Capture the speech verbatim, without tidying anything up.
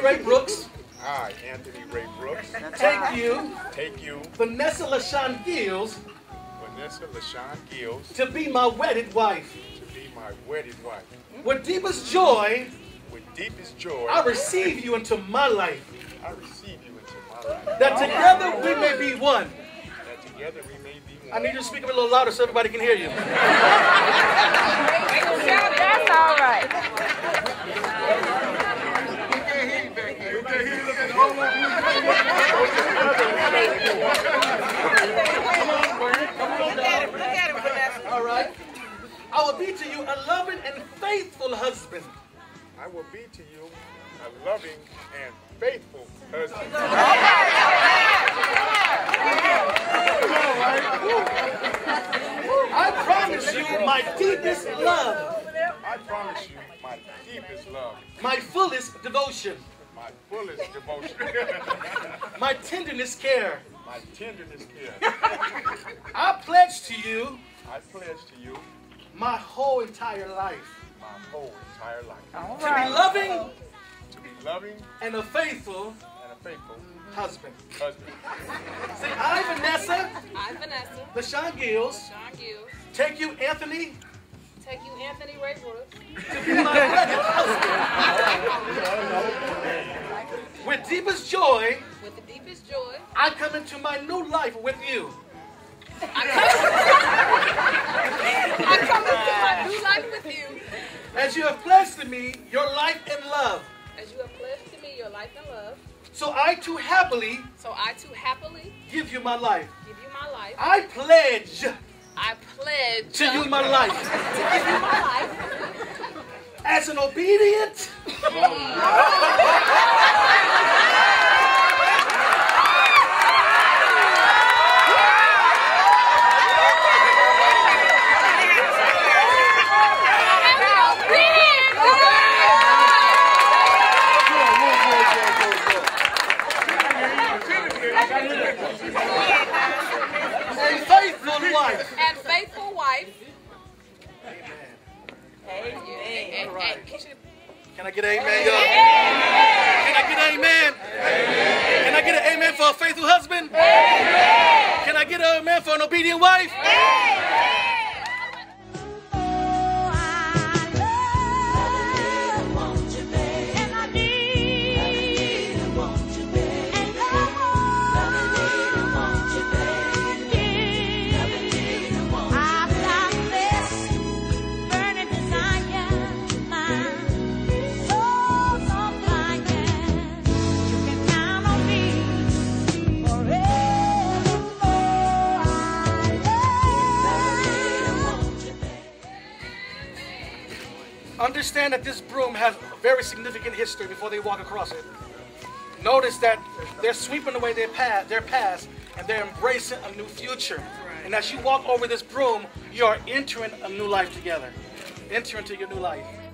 Ray Brooks. I, Anthony Ray Brooks. Take you. Take you. Vanessa LaShawn Gills. Vanessa LaShawn Gills. To be my wedded wife. To be my wedded wife. With deepest joy. With deepest joy. I receive you into my life. I receive you into my life. That together we may be one. That together we may be one. I need you to speak a little louder so everybody can hear you. That's all right. All right. I will be to you a loving and faithful husband. I will be to you a loving and faithful husband. I promise you my deepest love. I promise you my deepest love. My fullest devotion. My fullest devotion. My tenderest care. My tenderest care. I pledge to you. I pledge to you. My whole entire life. My whole entire life. All To right. be loving. To be loving. And a faithful. And a faithful. Husband. Husband. Say, I, Vanessa. I, Vanessa. LaShawn Gills. LaShawn Gills. Take you, Anthony. Take you, Anthony Ray Brooks. To be my wedded husband. With deepest joy. With the deepest joy. I come into my new life with you. I come into my new life with you. As you have pledged to me your life and love. As you have pledged to me your life and love. So I too happily. So I too happily. Give you my life. Give you my life. I pledge. I pledge. To you my life. To give you my life. As an obedient. And faithful wife. And faithful wife. Amen. Amen. All right. And, Can I get an amen, y'all? Can I get an amen? Amen? Can I get an amen for a faithful husband? Amen? Can I get an amen for an obedient wife? Amen? Understand that this broom has very significant history before they walk across it. Notice that they're sweeping away their past, their past, and they're embracing a new future. And as you walk over this broom, you are entering a new life together. Enter into your new life.